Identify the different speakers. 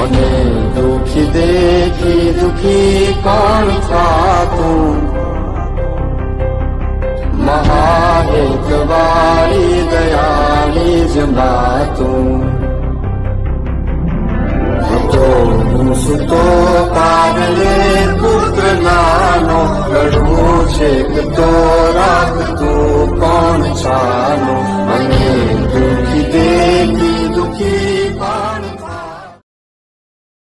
Speaker 1: મને દુખી દેખી દુખી કોણ થાતું, મહાહેતવાળી દયાળી જંબાતું. સુતો પાગલે પુત્ર નાનો રડવું છે તો રાખતું કોણ છા